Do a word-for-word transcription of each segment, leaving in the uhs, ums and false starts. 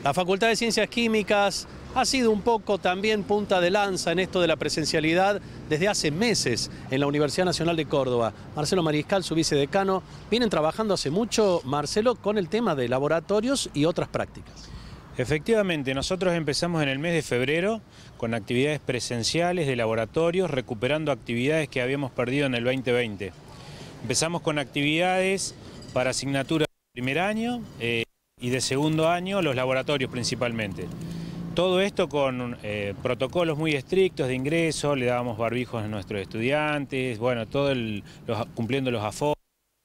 La Facultad de Ciencias Químicas ha sido un poco también punta de lanza en esto de la presencialidad desde hace meses en la Universidad Nacional de Córdoba. Marcelo Mariscal, su vicedecano, vienen trabajando hace mucho, Marcelo, con el tema de laboratorios y otras prácticas. Efectivamente, nosotros empezamos en el mes de febrero con actividades presenciales de laboratorios, recuperando actividades que habíamos perdido en el veinte veinte. Empezamos con actividades para asignaturas de primer año eh, y de segundo año, los laboratorios principalmente. Todo esto con eh, protocolos muy estrictos de ingreso, le dábamos barbijos a nuestros estudiantes, bueno, todo el, los, cumpliendo los aforos.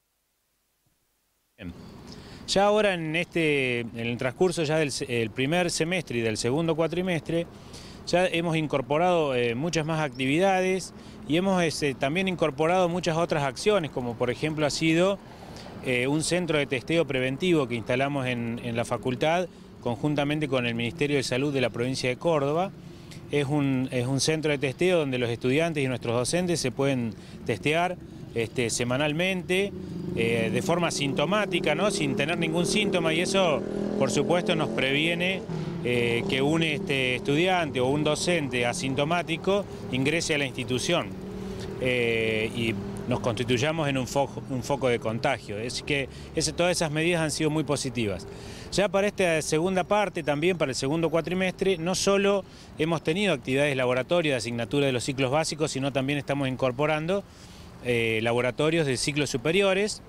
Ya ahora en, este, en el transcurso ya del el primer semestre y del segundo cuatrimestre, ya hemos incorporado eh, muchas más actividades y hemos este, también incorporado muchas otras acciones, como por ejemplo ha sido eh, un centro de testeo preventivo que instalamos en, en la facultad, conjuntamente con el Ministerio de Salud de la provincia de Córdoba. Es un, es un centro de testeo donde los estudiantes y nuestros docentes se pueden testear este, semanalmente, eh, de forma sintomática, ¿no? Sin tener ningún síntoma, y eso por supuesto nos previene eh, que un este, estudiante o un docente asintomático ingrese a la institución eh, y nos constituyamos en un foco, un foco de contagio. Es que ese, todas esas medidas han sido muy positivas. Ya para esta segunda parte, también para el segundo cuatrimestre, no solo hemos tenido actividades de laboratorio de asignatura de los ciclos básicos, sino también estamos incorporando eh, laboratorios de ciclos superiores.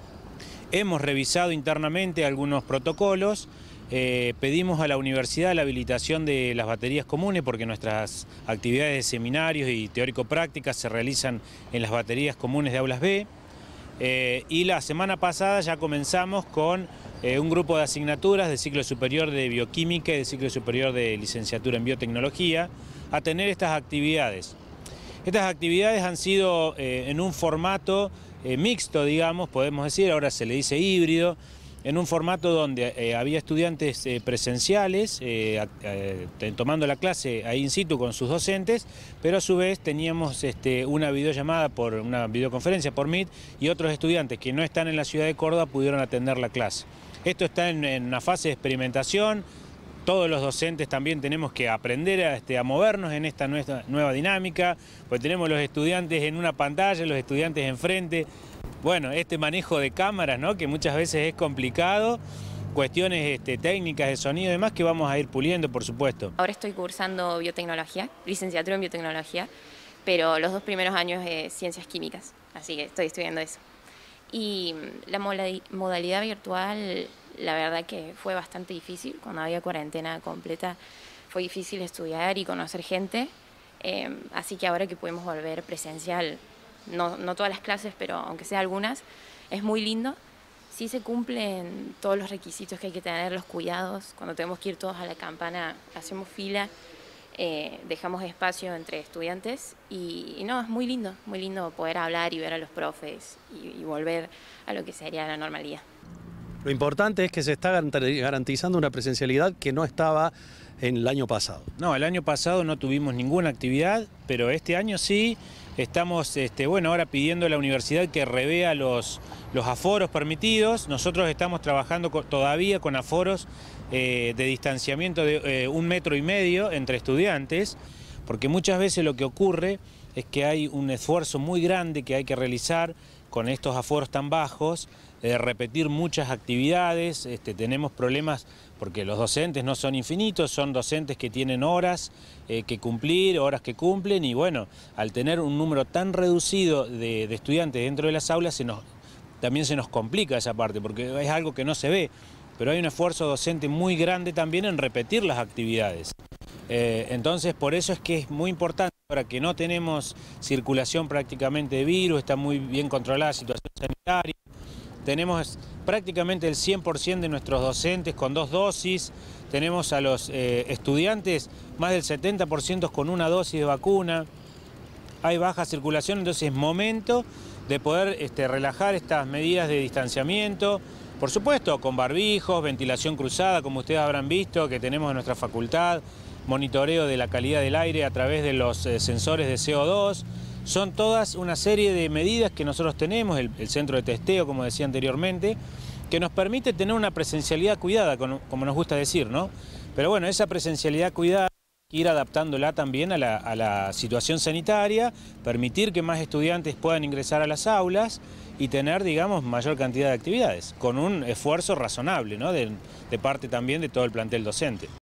Hemos revisado internamente algunos protocolos, eh, pedimos a la universidad la habilitación de las baterías comunes porque nuestras actividades de seminarios y teórico-prácticas se realizan en las baterías comunes de aulas B. Eh, y la semana pasada ya comenzamos con eh, un grupo de asignaturas de ciclo superior de bioquímica y de ciclo superior de licenciatura en biotecnología a tener estas actividades. Estas actividades han sido eh, en un formato eh, mixto, digamos, podemos decir, ahora se le dice híbrido, en un formato donde eh, había estudiantes eh, presenciales eh, eh, tomando la clase ahí in situ con sus docentes, pero a su vez teníamos este, una videollamada, por una videoconferencia por Meet, y otros estudiantes que no están en la ciudad de Córdoba pudieron atender la clase. Esto está en, en una fase de experimentación. Todos los docentes también tenemos que aprender a, este, a movernos en esta nueva, nueva dinámica, pues tenemos los estudiantes en una pantalla, los estudiantes enfrente. Bueno, este manejo de cámaras, ¿no?, que muchas veces es complicado, cuestiones este, técnicas de sonido y demás que vamos a ir puliendo, por supuesto. Ahora estoy cursando biotecnología, licenciatura en biotecnología, pero los dos primeros años es ciencias químicas, así que estoy estudiando eso. Y la modalidad virtual, la verdad que fue bastante difícil. Cuando había cuarentena completa fue difícil estudiar y conocer gente, eh, así que ahora que podemos volver presencial, no, no todas las clases, pero aunque sea algunas, es muy lindo. Sí se cumplen todos los requisitos que hay que tener, los cuidados. Cuando tenemos que ir todos a la campana, hacemos fila, eh, dejamos espacio entre estudiantes y, y no, es muy lindo, muy lindo poder hablar y ver a los profes y, y volver a lo que sería la normalidad. Lo importante es que se está garantizando una presencialidad que no estaba en el año pasado. No, el año pasado no tuvimos ninguna actividad, pero este año sí. Estamos, este, bueno, ahora pidiendo a la universidad que revea los, los aforos permitidos. Nosotros estamos trabajando con, todavía con aforos eh, de distanciamiento de eh, un metro y medio entre estudiantes, porque muchas veces lo que ocurre es que hay un esfuerzo muy grande que hay que realizar con estos aforos tan bajos, de repetir muchas actividades. Este, tenemos problemas porque los docentes no son infinitos, son docentes que tienen horas eh, que cumplir, horas que cumplen, y bueno, al tener un número tan reducido de, de estudiantes dentro de las aulas, se nos, también se nos complica esa parte, porque es algo que no se ve, pero hay un esfuerzo docente muy grande también en repetir las actividades. Eh, entonces, por eso es que es muy importante, ahora que no tenemos circulación prácticamente de virus, está muy bien controlada la situación sanitaria, tenemos prácticamente el cien por ciento de nuestros docentes con dos dosis, tenemos a los eh, estudiantes más del setenta por ciento con una dosis de vacuna, hay baja circulación, entonces es momento de poder este, relajar estas medidas de distanciamiento, por supuesto con barbijos, ventilación cruzada, como ustedes habrán visto, que tenemos en nuestra facultad, monitoreo de la calidad del aire a través de los eh, sensores de C O dos. Son todas una serie de medidas que nosotros tenemos, el, el centro de testeo, como decía anteriormente, que nos permite tener una presencialidad cuidada, como nos gusta decir, ¿no? Pero bueno, esa presencialidad cuidada, ir adaptándola también a la, a la situación sanitaria, permitir que más estudiantes puedan ingresar a las aulas y tener, digamos, mayor cantidad de actividades, con un esfuerzo razonable, ¿no? de, de parte también de todo el plantel docente.